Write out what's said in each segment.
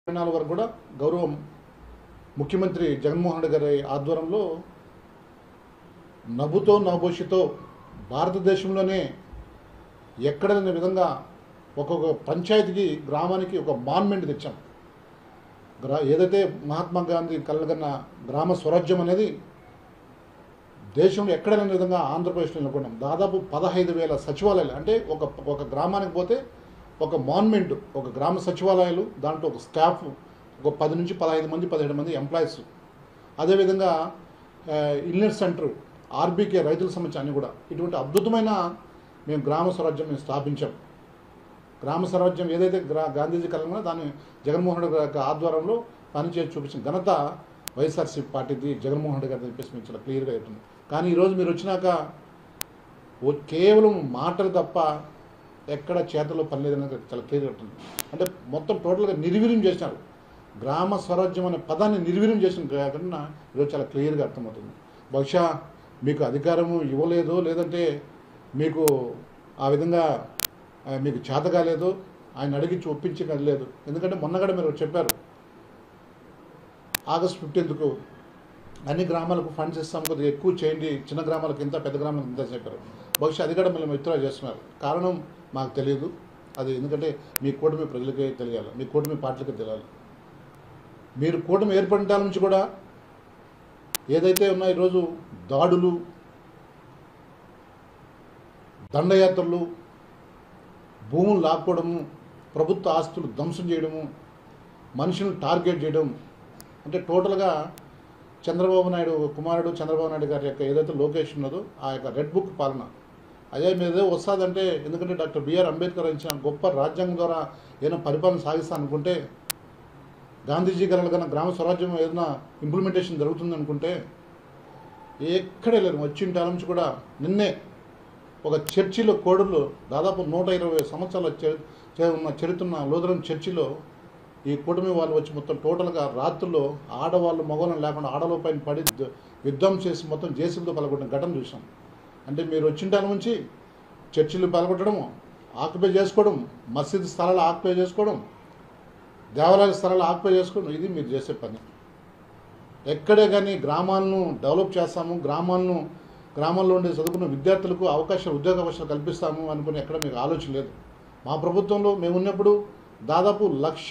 2024 వరకు కూడా గౌరవ ముఖ్యమంత్రి జగన్మోహన్ రెడ్డి గారి ఆధ్వర్యంలో నవ్వుతో నవభవిష్యతో భారతదేశంలోనే ఎక్కడ లేని విధంగా ఒక్కొక్క పంచాయతీకి గ్రామానికి ఒక మాన్మెంట్ తెచ్చాం. ఏదైతే మహాత్మా గాంధీ కలగన్న గ్రామ స్వరాజ్యం అనేది దేశంలో ఎక్కడ లేని విధంగా ఆంధ్రప్రదేశ్లో నెలకొన్నాం. దాదాపు 15,000 సచివాలయాలు, అంటే ఒక గ్రామానికి పోతే ఒక మాన్మెంట్, ఒక గ్రామ సచివాలయాలు, దాంట్లో ఒక స్టాఫ్, ఒక 10 నుంచి 15 మంది 17 మంది ఎంప్లాయీస్, అదేవిధంగా ఇల్నెట్ సెంటర్, ఆర్బీకే రైతుల సంబంధించి అన్నీ కూడా ఇటువంటి అద్భుతమైన మేము గ్రామ స్వరాజ్యం మేము స్థాపించాం. గ్రామ స్వరాజ్యం ఏదైతే గాంధీజీ కలగనో దాన్ని జగన్మోహన్ రెడ్డి గారి ఆధ్వర్యంలో పనిచేసి చూపించిన ఘనత వైఎస్ఆర్సీపీ పార్టీది, జగన్మోహన్ రెడ్డి గారిని చెప్పేసి మేము చాలా క్లియర్గా చెప్తున్నాం. కానీ ఈరోజు మీరు వచ్చినాక కేవలం మాటలు తప్ప ఎక్కడ చేతలో పని లేదని చాలా క్లియర్గా ఉంటుంది. అంటే మొత్తం టోటల్గా నిర్వీర్యం చేసినారు. గ్రామ స్వరాజ్యం అనే పదాన్ని నిర్వీర్యం చేసిన కాకుండా ఈరోజు చాలా క్లియర్గా అర్థమవుతుంది. బహుశా మీకు అధికారము ఇవ్వలేదో, లేదంటే మీకు ఆ విధంగా మీకు చేత కాలేదో, ఆయన అడిగించి ఒప్పించలేదు. ఎందుకంటే మొన్నగడ మీరు చెప్పారు ఆగస్ట్ 15కు అన్ని గ్రామాలకు ఫండ్స్ ఇస్తాం, కొద్దిగా ఎక్కువ చేయండి, చిన్న గ్రామాలకు ఇంత, పెద్ద గ్రామాలకు ఇంత చెప్పారు. బహుశా అది కూడా మేము విత్డ్రా చేస్తున్నారు. కారణం మాకు తెలియదు అది, ఎందుకంటే మీ కూటమి ప్రజలకే తెలియాలి, మీ కూటమి పార్టీలకే తెలియాలి. మీరు కూటమి ఏర్పడిన నుంచి కూడా ఏదైతే ఉన్నాయో ఈరోజు దాడులు, దండయాత్రలు, భూములు లాక్కోవడము, ప్రభుత్వ ఆస్తులు ధ్వంసం చేయడము, మనుషులను టార్గెట్ చేయడం, అంటే టోటల్గా చంద్రబాబు నాయుడు కుమారుడు చంద్రబాబు నాయుడు గారి యొక్క ఏదైతే లోకేష్ ఉన్నదో ఆ యొక్క రెడ్ బుక్ పాలన అదే మీదే వస్తుందంటే, ఎందుకంటే డాక్టర్ బిఆర్ అంబేద్కర్ ఇచ్చిన గొప్ప రాజ్యాంగం ద్వారా ఏదైనా పరిపాలన సాగిస్తా అనుకుంటే, గాంధీజీ గారి గ్రామ స్వరాజ్యం ఏదైనా ఇంప్లిమెంటేషన్ జరుగుతుంది అనుకుంటే ఎక్కడే లేదు. వచ్చిన నుంచి కూడా నిన్నే ఒక చర్చిలో కోడూరులో దాదాపు 120 సంవత్సరాల ఉన్న చరిత్ర లూథరన్ చర్చిలో ఈ కూటమి వాళ్ళు వచ్చి మొత్తం టోటల్గా రాత్రుల్లో ఆడవాళ్ళు మగవాళ్ళని లేకుండా ఆడవాళ్ళ పైన పడి యుద్ధం చేసి మొత్తం జేసీబీతో పలగొట్టిన ఘటన చూసాం. అంటే మీరు వచ్చిన నుంచి చర్చిలు పలగొట్టడము, ఆక్యుపై చేసుకోవడం, మసీదు స్థలాలు ఆక్యుపై చేసుకోవడం, దేవాలయ స్థలాలు ఆక్యుపై చేసుకోవడం, ఇది మీరు చేసే పని. ఎక్కడే కానీ గ్రామాలను డెవలప్ చేస్తాము, గ్రామాల్లో ఉండే చదువుకున్న విద్యార్థులకు ఉద్యోగ అవకాశాలు కల్పిస్తాము అనుకుని ఎక్కడ మీకు ఆలోచన లేదు. మా ప్రభుత్వంలో మేము ఉన్నప్పుడు దాదాపు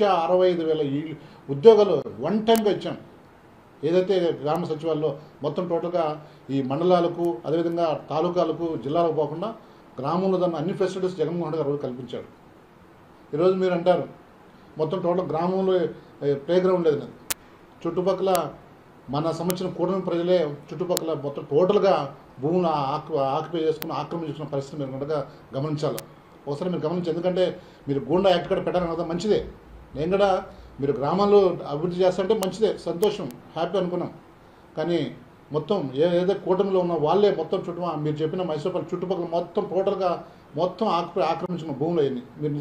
165,000 ఉద్యోగాలు వన్ టైంగా ఇచ్చాం. ఏదైతే గ్రామ సచివాలయంలో మొత్తం టోటల్గా ఈ మండలాలకు, అదేవిధంగా తాలూకాలకు, జిల్లాలకు పోకుండా గ్రామంలో దాన్ని అన్ని ఫెసిలిటీస్ జగన్మోహన్ రెడ్డి గారు కల్పించాడు. ఈరోజు మీరు అంటారు మొత్తం టోటల్ గ్రామంలో ప్లే గ్రౌండ్ లేదు. చుట్టుపక్కల మన సంబంధించిన కూటమి ప్రజలే చుట్టుపక్కల మొత్తం టోటల్గా భూములు ఆక్యుపై చేసుకుని ఆక్రమించుకున్న పరిస్థితి మీరు కనుక గమనించాలి. ఒకసారి మీరు గమనించాలి. ఎందుకంటే మీరు గూండా యాక్ట్ కూడా పెట్టాలని కదా, మంచిదే. నేను కూడా మీరు గ్రామాల్లో అభివృద్ధి చేస్తారంటే మంచిదే, సంతోషం, హ్యాపీ అనుకున్నాం. కానీ మొత్తం ఏదైతే కూటమిలో ఉన్న వాళ్ళే మొత్తం మీరు చెప్పిన మైసూర్పల్లి చుట్టుపక్కల మొత్తం టోటల్గా మొత్తం ఆక్రమించిన భూములు అయ్యింది. మీరు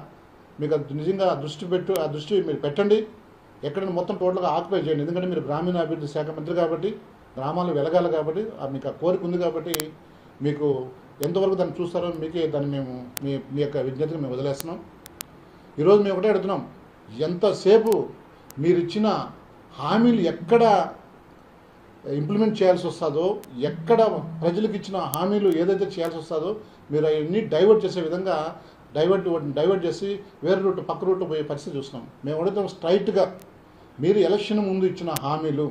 నిజంగా ఆ దృష్టి మీరు పెట్టండి. ఎక్కడైనా మొత్తం టోటల్గా ఆక్యుపై చేయండి. ఎందుకంటే మీరు గ్రామీణ అభివృద్ధి శాఖ మంత్రి కాబట్టి, గ్రామాలు వెలగాలి కాబట్టి, మీకు ఆ కోరిక ఉంది కాబట్టి, మీకు ఎంతవరకు దాన్ని చూస్తారో మీకే దాన్ని మేము మీ యొక్క విజ్ఞతగా మేము వదిలేస్తున్నాం. ఈరోజు మేము ఒకటే అడుగుతున్నాం, ఎంతసేపు మీరు ఇచ్చిన హామీలు ఎక్కడ ఇంప్లిమెంట్ చేయాల్సి వస్తుందో, ఎక్కడ ప్రజలకు ఇచ్చిన హామీలు ఏదైతే చేయాల్సి వస్తుందో మీరు అవన్నీ డైవర్ట్ చేసే విధంగా డైవర్ట్ చేసి వేరే రూట్, పక్క రూట్లో పోయే పరిస్థితి చూస్తున్నాం. మేము అడుగుతాం స్ట్రైట్గా, మీరు ఎలక్షన్ ముందు ఇచ్చిన హామీలు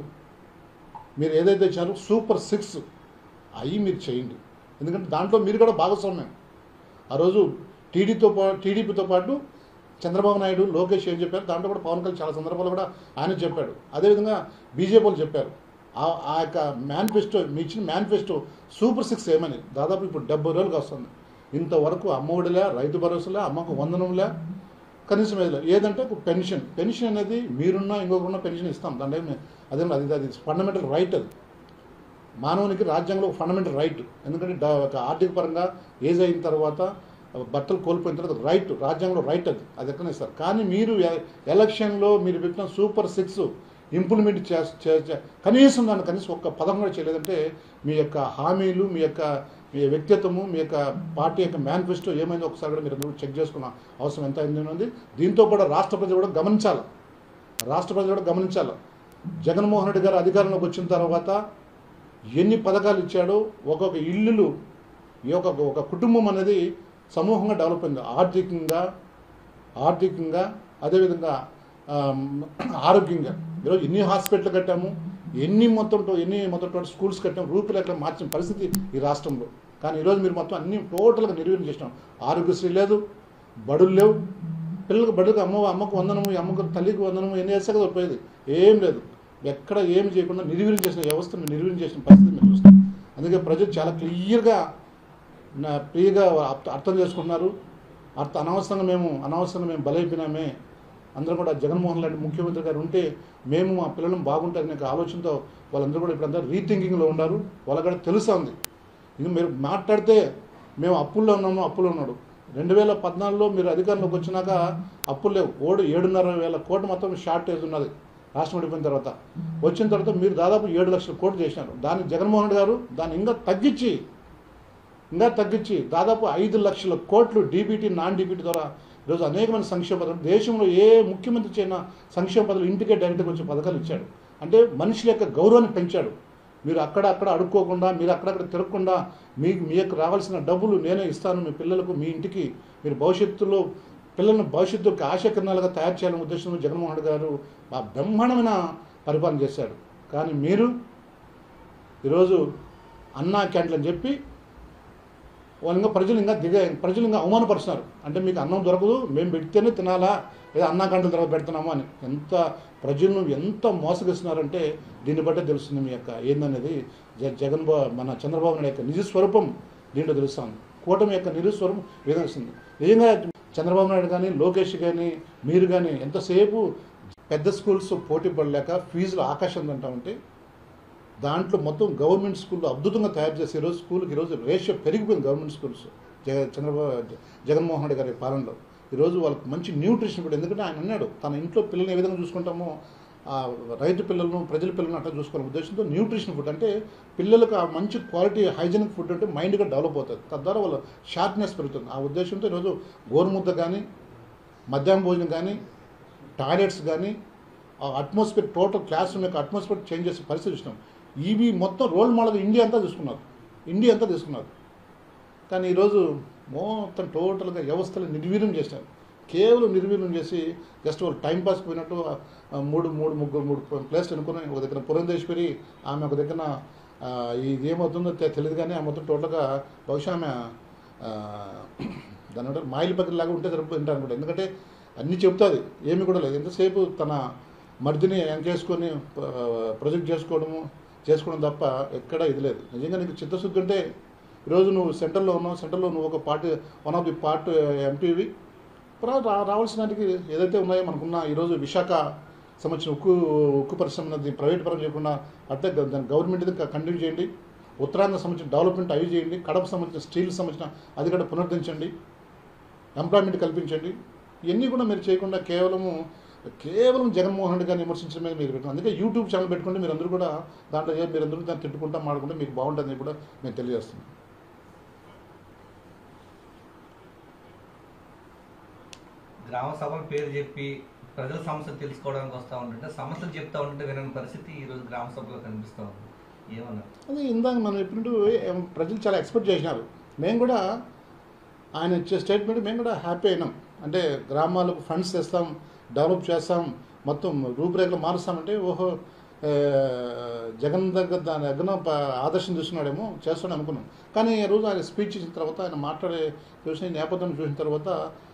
మీరు ఏదైతే ఇచ్చారో సూపర్ 6 అవి మీరు చేయండి. ఎందుకంటే దాంట్లో మీరు కూడా భాగస్వామ్యం. ఆ రోజు టీడీపీతో పాటు చంద్రబాబు నాయుడు, లోకేష్ ఏం చెప్పారు, దాంట్లో కూడా పవన్ కళ్యాణ్ చాలా సందర్భాలు కూడా ఆయన చెప్పాడు. అదేవిధంగా బీజేపీ వాళ్ళు చెప్పారు. ఆ యొక్క మేనిఫెస్టో, మీ ఇచ్చిన మేనిఫెస్టో సూపర్ 6 ఏమని దాదాపు ఇప్పుడు 70 రోజులుగా వస్తుంది. ఇంతవరకు అమ్మఒడిలే, రైతు భరోసాలే, అమ్మకు వందనంలే, కనీసం ఏదంటే పెన్షన్ అనేది మీరున్నా ఇంకొకరున్నా పెన్షన్ ఇస్తాం. దాంట్లో అది ఫండమెంటల్ రైట్. అది మానవునికి రాజ్యాంగంలో ఫండమెంటల్ రైట్. ఎందుకంటే ఆర్థిక పరంగా ఏజ్ అయిన తర్వాత, బట్టలు కోల్పోయిన తర్వాత రైట్, రాజ్యాంగంలో రైట్ అది ఎక్కడనే ఇస్తారు. కానీ మీరు ఎలక్షన్లో మీరు పెట్టిన సూపర్ 6 ఇంప్లిమెంట్ కనీసం ఒక్క పదం కూడా చేయలేదంటే మీ యొక్క హామీలు, మీ వ్యక్తిత్వము, మీ యొక్క పార్టీ యొక్క మేనిఫెస్టో ఏమైందో ఒకసారి కూడా మీరు చెక్ చేసుకున్న అవసరం ఎంత అయింది ఉంది. దీంతో కూడా రాష్ట్ర ప్రజలు కూడా గమనించాలి. రాష్ట్ర ప్రజలు కూడా గమనించాలి. జగన్మోహన్ రెడ్డి గారు అధికారంలోకి వచ్చిన తర్వాత ఎన్ని పథకాలు ఇచ్చాడో, ఒక్కొక్క ఇల్లులు ఒక కుటుంబం అనేది సమూహంగా డెవలప్ అయింది. ఆర్థికంగా అదేవిధంగా ఆరోగ్యంగా. ఈరోజు ఎన్ని హాస్పిటల్ కట్టాము, ఎన్ని మొత్తం స్కూల్స్ కట్టాము, రూపురేఖలు మార్చిన పరిస్థితి ఈ రాష్ట్రంలో. కానీ ఈరోజు మీరు మొత్తం అన్ని టోటల్గా నిర్వీర్యం చేసినాం. ఆరోగ్యశ్రీ లేదు, బడులు లేవు, పిల్లలకు బడులకు అమ్మకు వందనము, అమ్మకు తల్లికి వందనము ఎన్ని వేస్తే కదా పోయేది, ఏం లేదు. ఎక్కడ ఏమి చేయకుండా నిర్వీర్యం చేసిన వ్యవస్థను నిర్వీర్యం చేసిన పరిస్థితి మేము చూస్తాం. అందుకే ప్రజలు చాలా క్లియర్గా అర్థం చేసుకున్నారు. అనవసరంగా మేము బలైపోయినామే. అందరూ కూడా జగన్మోహన్ రెడ్డి ముఖ్యమంత్రి గారు ఉంటే మేము మా పిల్లలను బాగుంటారనే ఆలోచనతో వాళ్ళందరూ కూడా ఇప్పుడంతా రీథింకింగ్లో ఉన్నారు. వాళ్ళకి కూడా తెలుసా ఉంది. ఇది మీరు మాట్లాడితే మేము అప్పుల్లో ఉన్నాడు. 2014లో మీరు అధికారంలోకి వచ్చినాక అప్పులు లేవు. 7,500,000 కోట్లు మొత్తం షార్టేజ్ ఉన్నది రాష్ట్రం విడిపోయిన తర్వాత. వచ్చిన తర్వాత మీరు దాదాపు 7 లక్షల కోట్లు చేసినారు. దాన్ని జగన్మోహన్ రెడ్డి గారు దాన్ని ఇంకా తగ్గించి దాదాపు 5 లక్షల కోట్లు డీబీటీ నాన్ డీబీటీ ద్వారా ఈరోజు అనేకమైన సంక్షేమ పథకాలు, దేశంలో ఏ ముఖ్యమంత్రి చేయన సంక్షేమ పథకాలు ఇంటికే డైరెక్ట్గా వచ్చే పథకాలు ఇచ్చాడు. అంటే మనుషుల యొక్క గౌరవాన్ని పెంచాడు. మీరు అక్కడక్కడ అడుక్కోకుండా, మీరు అక్కడక్కడ తిరగకుండా మీకు రావాల్సిన డబ్బులు నేనే ఇస్తాను మీ పిల్లలకు, మీ ఇంటికి, మీరు పిల్లలను భవిష్యత్తుకి ఆశకిరణాలుగా తయారు చేయాలనే ఉద్దేశంలో జగన్మోహన్ రెడ్డి గారు ఆ బ్రహ్మాండమైన పరిపాలన చేశాడు. కానీ మీరు ఈరోజు అన్నా క్యాంటీన్ అని చెప్పి ప్రజలు ఇంకా అవమానపరుస్తున్నారు. అంటే మీకు అన్నం దొరకదు, మేము పెడితేనే తినాలా, లేదా అన్నా క్యాంటీన్ తర్వాత పెడుతున్నాము అని ప్రజలను ఎంత మోసగిస్తున్నారంటే దీన్ని బట్టే తెలుస్తుంది మీ యొక్క ఏందనేది. మన చంద్రబాబు నాయుడు యొక్క నిజస్వరూపం దీంట్లో తెలుస్తుంది. కూటమి యొక్క నిజస్వరూపం వేదనిస్తుంది. నిజంగా చంద్రబాబు నాయుడు కానీ, లోకేష్ కానీ, మీరు కానీ ఎంతసేపు పెద్ద స్కూల్స్ పోటీ పడలేక ఫీజులు ఆకాశం అంటా ఉంటే దాంట్లో మొత్తం గవర్నమెంట్ స్కూల్లో అద్భుతంగా తయారు చేసి ఈరోజు రేషియో పెరిగిపోయింది. గవర్నమెంట్ స్కూల్స్ జగన్మోహన్ రెడ్డి గారి పాలనలో ఈరోజు వాళ్ళకి మంచి న్యూట్రిషన్ ఫుడ్. ఎందుకంటే ఆయన అన్నాడు తన ఇంట్లో పిల్లల్ని ఏ విధంగా చూసుకుంటామో రైతు పిల్లలను, ప్రజల పిల్లలను అట్లా చూసుకోవాలనే ఉద్దేశంతో న్యూట్రిషన్ ఫుడ్ అంటే పిల్లలకు ఆ మంచి క్వాలిటీ హైజీనిక్ ఫుడ్ అంటే మైండ్గా డెవలప్ అవుతుంది, తద్వారా వాళ్ళ షార్ప్నెస్ పెరుగుతుంది. ఆ ఉద్దేశంతో ఈరోజు గోరుముద్ద కానీ, మధ్యాహ్నం భోజనం కానీ, టాయిలెట్స్ కానీ, ఆ అట్మాస్ఫియర్ టోటల్ క్లాస్ రూమ్ యొక్క అట్మాస్ఫియర్ చేంజ్ చేసే పరిస్థితి చూసినాం. ఇవి మొత్తం రోల్ మోడల్గా ఇండియా అంతా తీసుకున్నారు. కానీ ఈరోజు మొత్తం టోటల్గా వ్యవస్థలు నిర్వీర్యం చేశారు. కేవలం నిర్వీర్యం చేసి జస్ట్ వాళ్ళు టైంపాస్ పోయినట్టు మూడు ప్లేస్లు అనుకుని ఒక దగ్గర పురంధేశ్వరి, ఆమె ఒక దగ్గర ఇది ఏమవుతుందో తెలియదు. కానీ ఆమె మొత్తం టోటల్గా బహుశా ఆమె దాని అంటే మాయిల్ పక్కలాగా ఉంటే సరిపోతుంటారు అనుకుంటా. ఎందుకంటే అన్నీ చెప్తుంది, ఏమి కూడా లేదు. ఎంతసేపు తన మర్దిని ఎంకేసుకొని ప్రొజెక్ట్ చేసుకోవడం తప్ప ఎక్కడ ఇది లేదు. నిజంగా నీకు చిత్తశుద్ధి ఉంటే ఈరోజు నువ్వు సెంట్రల్లో నువ్వు ఒక వన్ ఆఫ్ ది పార్ట్ ఎంపీవి రావాల్సినటికి ఏదైతే ఉన్నాయో మనకున్న ఈరోజు విశాఖ సంబంధించిన ఉక్కు పరిశ్రమ ప్రైవేట్ పరం చేయకుండా అట్లా దాని గవర్నమెంట్ కంటిన్యూ చేయండి. ఉత్తరాంధ్ర సంబంధించిన డెవలప్మెంట్ అవి చేయండి. కడప సంబంధించిన స్టీల్ సంబంధించిన అది కూడా పునరుద్ధరించండి, ఎంప్లాయ్మెంట్ కల్పించండి. ఇవన్నీ కూడా మీరు చేయకుండా కేవలం జగన్మోహన్ రెడ్డి గారిని విమర్శించడం మీద మీరు పెట్టండి. అందుకే యూట్యూబ్ ఛానల్ పెట్టుకుంటే మీరందరూ కూడా దాంట్లో మీరందరూ దాన్ని తిట్టుకుంటా మాడుకుంటే మీకు బాగుంటుంది కూడా మేము తెలియజేస్తున్నాం. గ్రామ సభల పేరు చెప్పి ప్రజల సమస్యలు తెలుసుకోవడానికి వస్తూ ఉంటుంటే సమస్యలు చెప్తా ఉంటుంటే వినని పరిస్థితి ఈరోజు గ్రామ సభలో కనిపిస్తూ ఉంది. ఏమన్నారు? అది ఇందాక మనం ఎప్పుడు ప్రజలు చాలా ఎక్స్పెక్ట్ చేసినారు. మేము కూడా ఆయన ఇచ్చే స్టేట్మెంట్ మేము కూడా హ్యాపీ అయినాం. అంటే గ్రామాలకు ఫండ్స్ తెస్తాం, డెవలప్ చేస్తాం, మొత్తం రూపురేఖలు మారుస్తామంటే ఓహో జగన్ దగ్గర దాని దగ్గర ఆదర్శం చూస్తున్నాడేమో చేస్తాడు అనుకున్నాం. కానీ ఈ రోజు ఆయన స్పీచ్ ఇచ్చిన తర్వాత ఆయన మాట్లాడే చూసిన నేపథ్యం చూసిన తర్వాత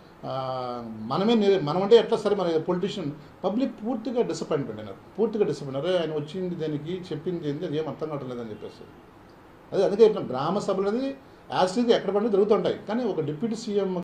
మనమంటే ఎట్లా సరే మన పొలిటీషియన్ పబ్లిక్ పూర్తిగా డిసప్పాయింట్ అయినారు. ఆయన వచ్చింది దేనికి, చెప్పింది ఏంటి, అది ఏం అర్థం కావట్లేదని చెప్పేసి అందుకే గ్రామ సభలు అనేది యాజ్ ఎక్కడ పడినా జరుగుతుంటాయి. కానీ ఒక డిప్యూటీ సీఎం